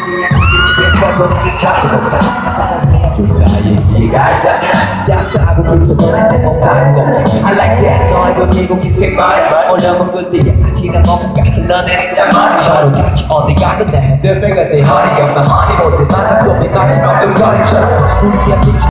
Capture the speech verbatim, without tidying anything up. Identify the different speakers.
Speaker 1: 야수하고 불편한 내 몸만 I like that 너의 그 미국인 생활 어려운 끝에 아지랑 뭔가 흘러내린 잠만 서로 같이 어디 가든 내 핸드백은 내 허리 없는 허니 모두 만나 쏘면 너는 엉뚱거리처럼 우리의